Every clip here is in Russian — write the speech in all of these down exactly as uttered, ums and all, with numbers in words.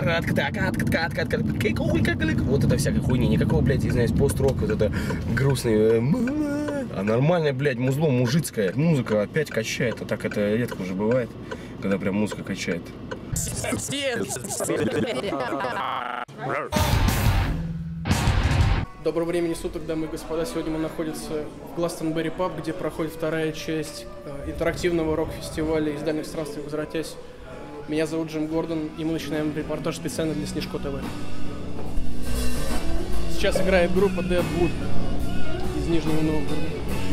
Вот это всякой хуйни. Никакого, блядь, извиняюсь, пост-рок, вот это грустный. А нормальная, блядь, музло мужицкая. Музыка опять качает. А так это редко уже бывает, когда прям музыка качает. Доброго времени суток, дамы и господа. Сегодня мы находимся в Гластонберри паб, где проходит вторая часть э, интерактивного рок-фестиваля «Из дальних странствий возвратясь». Меня зовут Джим Гордон, и мы начинаем репортаж специально для Снежко ТВ. Сейчас играет группа Deadwood из Нижнего Новгорода.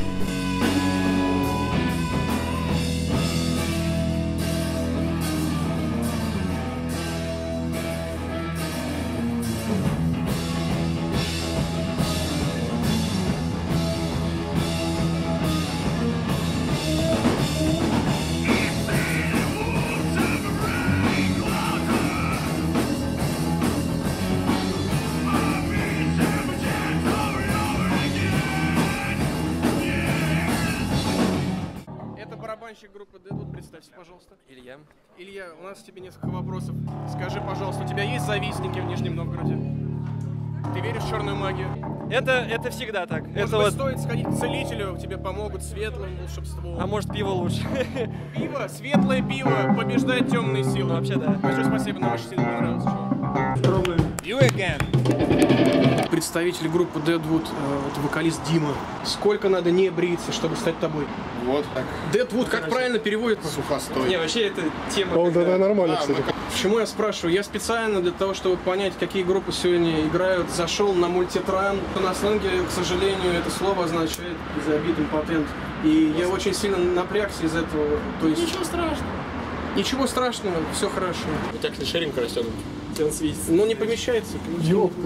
Барабанщик группы Deadwood, представься, пожалуйста. Илья. Илья, у нас к тебе несколько вопросов. Скажи, пожалуйста, у тебя есть завистники в Нижнем Новгороде? Ты веришь в черную магию? Это, это всегда так. Может это быть, вот... стоит сходить к целителю, тебе помогут светлым волшебством. А может, пиво лучше? Пиво, светлое пиво побеждает темные силы. Ну, вообще, да. Большое спасибо, нам очень сильно понравилось. Пробуем. You again. Представитель группы Deadwood, э, это вокалист Дима. Сколько надо не бриться, чтобы стать тобой? Вот так. Deadwood, как Короче, правильно переводит? Сухостой. Не, вообще это тема... О, когда... да, да, нормально, а, кстати. мы... Почему я спрашиваю? Я специально для того, чтобы понять, какие группы сегодня играют, зашел на мультитран. На сленге, к сожалению, это слово означает забит импотент. И я очень сильно напрягся из этого. То есть... Ничего страшного. Ничего страшного, все хорошо. У тебя клишеринка растет. Он светится. Но не помещается. Ёпта.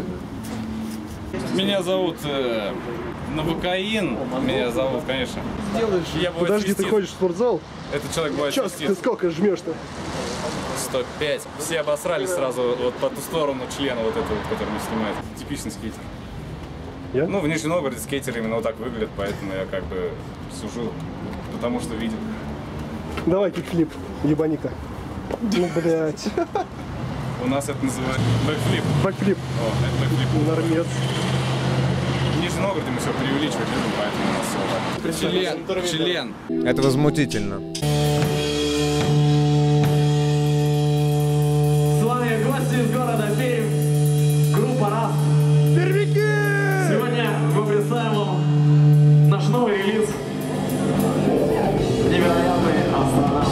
Меня зовут э, Новокаин. Меня зовут, конечно. Делаешь? Я бывает Подожди, свистит. ты ходишь в спортзал? Этот человек бывает Чё, ты свистит. сколько жмешь-то? сто пять. Все обосрались сразу вот по ту сторону члена вот этого, вот, который не снимает. Типичный скейтер. Я? Ну, в Нижнем Новгороде скейтеры именно вот так выглядят, поэтому я как бы сужу, потому что видел. Давай кикфлип, ебаника. Ну, блядь. У нас это называется бэкфлип. Бэкфлип. О, это бэкфлип. Нормец. В Нижнем Новгороде мы все преувеличивать любим, поэтому у нас все так. Член. Член. Это возмутительно. С вами гости из города Пермь, группа Раз. Пермяки! Сегодня мы представим вам наш новый релиз. Невероятный астронавт.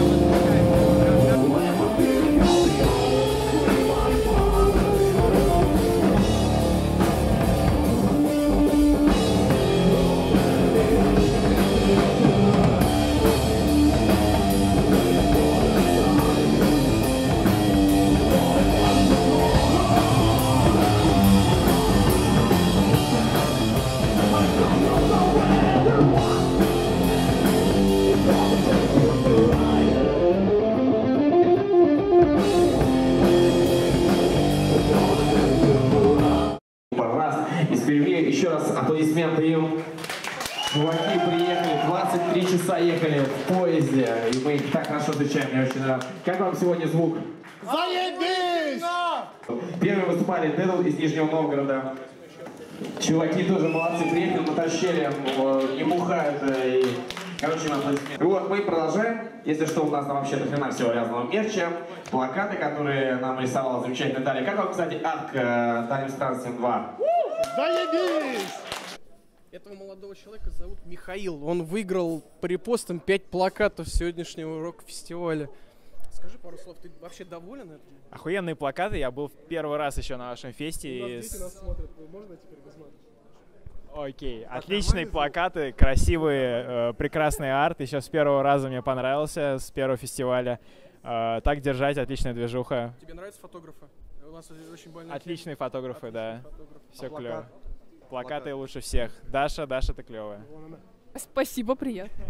Еще раз аплодисменты им. Чуваки приехали, двадцать три часа ехали в поезде, и мы их так хорошо встречаем, мне очень нравится. Как вам сегодня звук? Заебись! Первые выступали Deadwood из Нижнего Новгорода. Чуваки тоже молодцы, приехали, натащили, не бухают, и, короче, им аплодисменты. Вот, мы продолжаем. Если что, у нас там вообще до хрена всего разного мерча, плакаты, которые нам рисовала замечательная Дарья. Как вам, кстати, арт к «Дальним странствиям два»? Заебись! Этого молодого человека зовут Михаил. Он выиграл по репостам пять плакатов сегодняшнего рок-фестиваля. Скажи пару слов, ты вообще доволен этим? Охуенные плакаты, я был в первый раз еще на вашем фесте. У нас и... дети нас смотрят, можно теперь без мата? Окей, отличные плакаты, красивые, э, прекрасный арт. Еще с первого раза мне понравился, с первого фестиваля. Э, так держать, отличная движуха. Тебе нравятся фотографы? У нас очень больные Отличные фотографы, Отличные да. фотографы. Все А клево. плакат? Плакаты Плакат. лучше всех. Даша, Даша, ты клевая. Спасибо, приятно.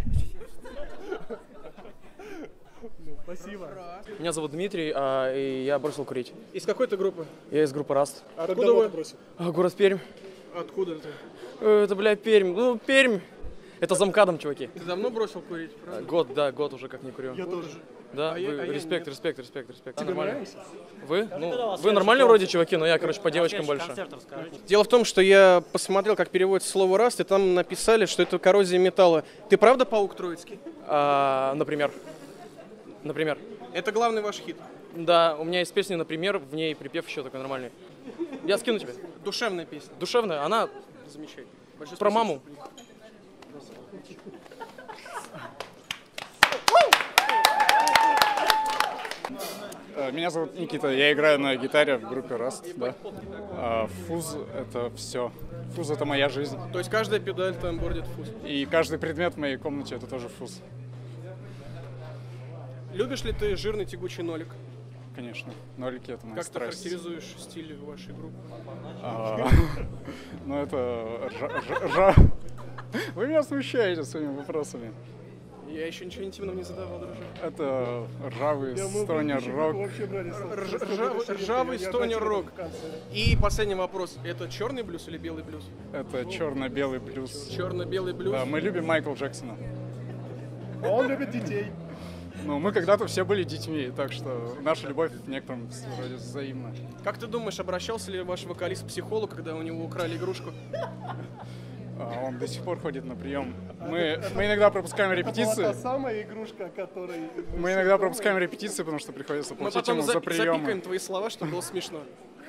Спасибо. Меня зовут Дмитрий, а, и я бросил курить. Из какой ты группы? Я из группы Раст. Откуда вы? А, город Пермь. Откуда ты? Э, Это, бля, Пермь. Ну, Пермь. Это замкадом, чуваки. Ты давно бросил курить, правда? Год, да, год уже как не курю. Я тоже. Да, А вы, я- а я респект, нет. респект, респект, респект. Да, Тебе нормально. нравится? Вы? Ну, вы нормальные вроде чуваки, но я, короче, по девочкам больше. Дело в том, что я посмотрел, как переводится слово «раст», и там написали, что это коррозия металла. Ты правда паук троицкий? А, например. Например. Это главный ваш хит. Да, у меня есть песня, например, в ней припев еще такой нормальный. Я скину тебе. Душевная песня. Душевная, она замечательная. Большое Про спасибо. маму. Меня зовут Никита, я играю на гитаре в группе Rust, да. А фуз — это все. Фуз — это моя жизнь. То есть каждая педаль там бордит фуз. И каждый предмет в моей комнате — это тоже фуз. Любишь ли ты жирный тягучий нолик? Конечно. Нолики — это моя Как ты страсть. характеризуешь стиль вашей группы? А, Ну это... ржа- ржа- ржа- Вы меня смущаете своими вопросами. Я еще ничего интимного не задавал, дружок. Это ржавый стонер-рок. Рж- ржавый- Ржавый стонер-рок. И последний вопрос. Это черный блюз или белый блюз? Это черно-белый блюз. Черно-белый блюз. Да, мы любим Майкла Джексона. Он любит детей. Ну, мы когда-то все были детьми, так что наша любовь в некотором роде взаимна. Как ты думаешь, обращался ли ваш вокалист к психологу, когда у него украли игрушку? А, Он до сих пор ходит на прием. Мы, мы иногда пропускаем Это была репетиции. та самая игрушка, о которой... Мы иногда пропускаем репетиции, потому что приходится Мы платить потом ему за запи- запикаем приемы. твои слова, чтобы было смешно.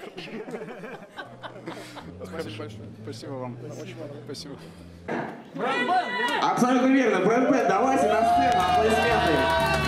Спасибо большое. Спасибо вам. Спасибо. Абсолютно верно. Брэд Бэнд, давайте на сцену, аплодисменты.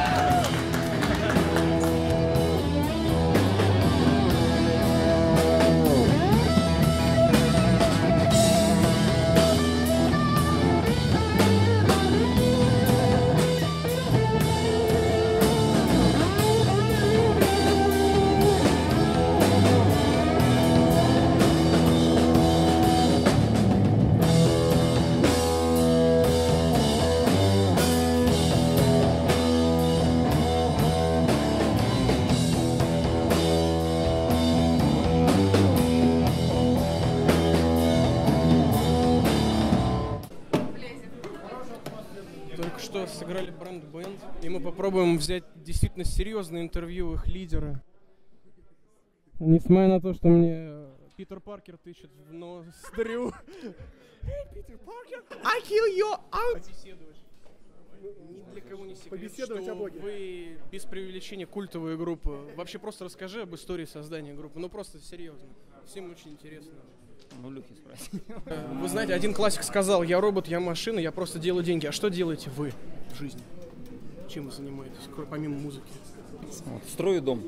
Только что сыграли Брэд Бэнд, и мы попробуем взять действительно серьезное интервью их лидера. Несмотря на то, что мне Питер Паркер тычет в ноздрю. Питер Паркер, I kill you out! Ни для кого не секрет, Побеседовать что о Боге. вы без преувеличения культовая группа. Вообще просто расскажи об истории создания группы. Ну просто серьезно. Всем очень интересно. Ну, Люхи спроси. Вы знаете, один классик сказал: я робот, я машина, я просто делаю деньги. А что делаете вы в жизни? Чем вы занимаетесь, кроме- помимо музыки? Вот, строю дом.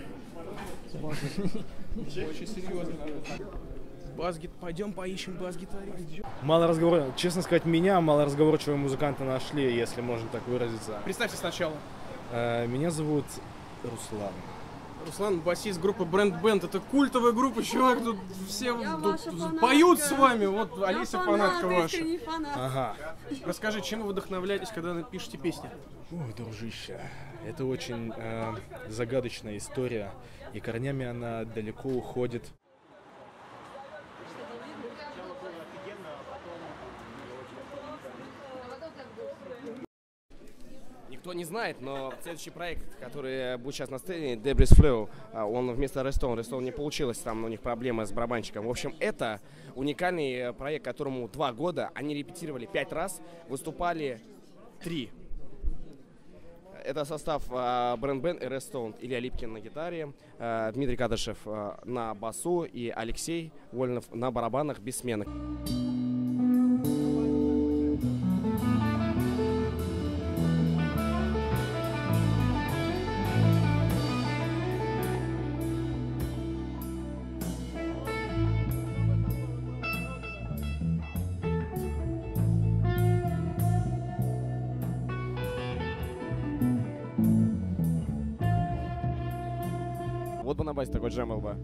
Очень серьезно. Бас-гит... Пойдем поищем бас-гитариста. Мало разговора, честно сказать, меня малоразговорчивые музыканты нашли, если можно так выразиться. Представьте сначала. Э, Меня зовут Руслан. Руслан, басист группы Брэд Бэнд. Это культовая группа, чувак, тут все Я тут ваша фанатка. поют с вами. Вот Я Олеся фанат, фанатка ваша. искренний фанат. Ага. Расскажи, чем вы вдохновляетесь, когда напишете песни? Ой, дружище, это очень э, загадочная история, и корнями она далеко уходит. Никто не знает, но следующий проект, который будет сейчас на сцене, Debris Flow, он вместо Redstone. Redstone не получилось, там у них проблемы с барабанщиком. В общем, это уникальный проект, которому два года. Они репетировали пять раз, выступали три. Это состав Брэд Бэнд и Redstone. Илья Липкин на гитаре, э, Дмитрий Кадышев э, на басу и Алексей Вольнов на барабанах без смены. Вот бы на базе такой джем был бы.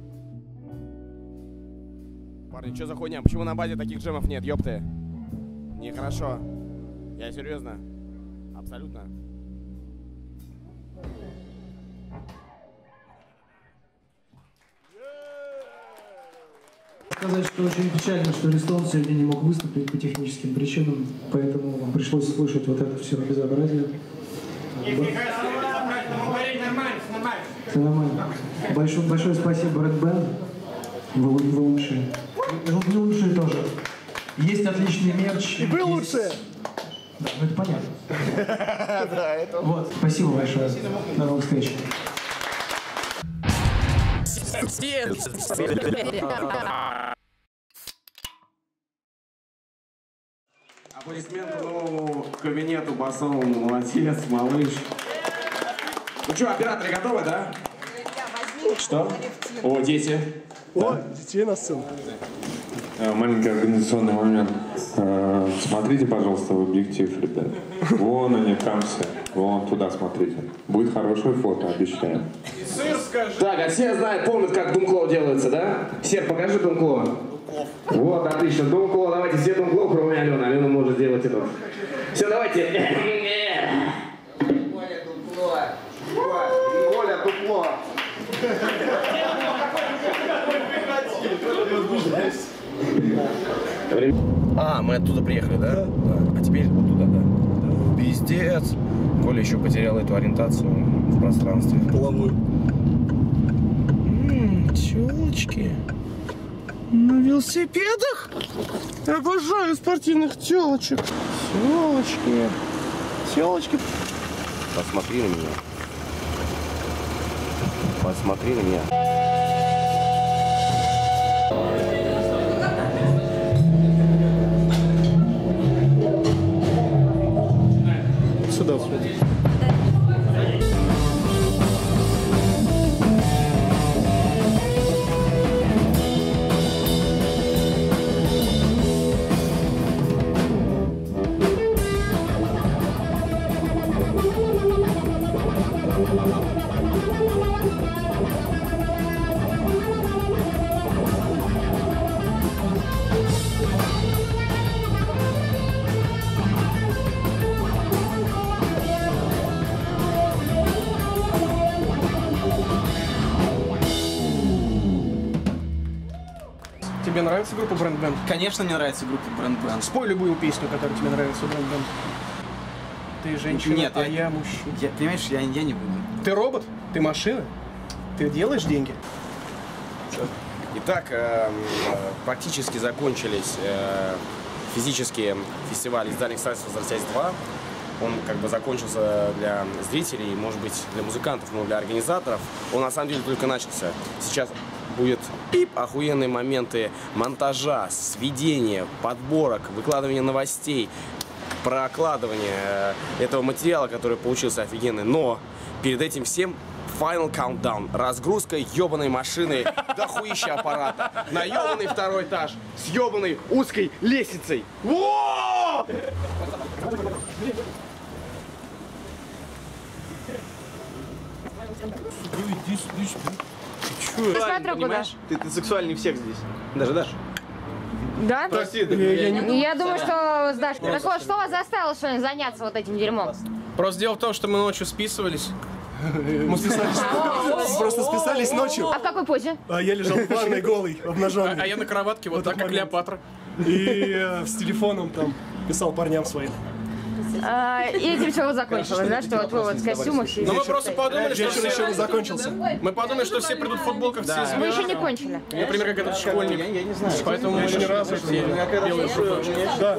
Парни, что за хуйня? Почему на базе таких джемов нет, ёпты? Нехорошо. Я серьезно. Абсолютно. Сказать, что очень печально, что Redstone сегодня не мог выступить по техническим причинам, поэтому вам пришлось слышать вот это все безобразие. Все нормально. Большое, большое спасибо, Red Band. Вы, вы лучшие. Вы, вы лучшие тоже. Есть отличный мерч. И вы лучшие. Да, ну это понятно. Да, это... Вот, спасибо большое. До новых встреч. Аплодисменты новому кабинету басовому. Молодец, малыш. Ну что, операторы готовы, да? Что? О, дети. О, детей на сцену. Маленький организационный момент. Смотрите, пожалуйста, в объектив, ребят. Вон они, там все. Вон туда смотрите. Будет хорошее фото, обещаем. Так, а все знают, помнят, как Думкло делается, да? Сер, покажи Думкло. Вот, отлично. Думкло, давайте все Думкло, кроме Алены. Алена может сделать это. Все, давайте. Коля Думкло. Коля Думкло. А, мы оттуда приехали, да? Да. Да. А теперь вот туда, да? Пиздец. Коля еще потерял эту ориентацию в пространстве. Половую. Ммм, тёлочки. На велосипедах? Обожаю спортивных тёлочек. Тёлочки. Тёлочки. Посмотри на меня. Посмотри на меня. Сюда смотри. Тебе нравится группа Brand Band? Конечно, мне нравится группа Brand Band. Спой любую песню, которая тебе нравится у Brand Band. Ты женщина, Нет, а я, я мужчина. Я, понимаешь, я, я не буду. Ты робот? Ты машина? Ты делаешь деньги? Итак, э, практически закончились э, физические фестивали из дальних средств «Возвратясь два». Он как бы закончился для зрителей, может быть, для музыкантов, но для организаторов он на самом деле только начался. Сейчас будет пип, охуенные моменты монтажа, сведения, подборок, выкладывания новостей, прокладывания этого материала, который получился офигенный. Но перед этим всем Final Countdown. Разгрузка ебаной машины до хуища аппарата на ебаный второй этаж с ебаной узкой лестницей. Во! Посмотрю, куда. Ты, ты сексуальнее всех здесь. Даже Даша. Да? Прости, я, не... я думаю, что с Дашкой. Так вот, что вас заставило сегодня заняться вот этим дерьмом? Просто дело в том, что мы ночью списывались. Мы списались, просто списались ночью. А в какой позе? А я лежал в ванной голый, обнаженный. А, а я на кроватке, вот, вот так, как Клеопатра. И э, с телефоном там писал парням своим. А, и этим все закончилось, да, что вот вы вот в костюмах сидите. Ну мы просто подумали, что вечер еще не закончился. Мы подумали, что все придут в футболках с Мы еще не кончили. Например, как этот школьник. Я не знаю. Поэтому мы еще ни разу белые футболки. Да.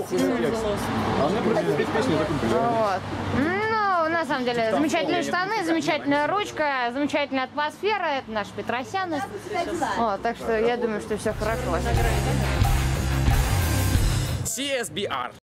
Вот. Ну, на самом деле, замечательные штаны, замечательная ручка, замечательная атмосфера. Это наш Петросян. Вот, так что я думаю, что все хорошо. си эс би ар.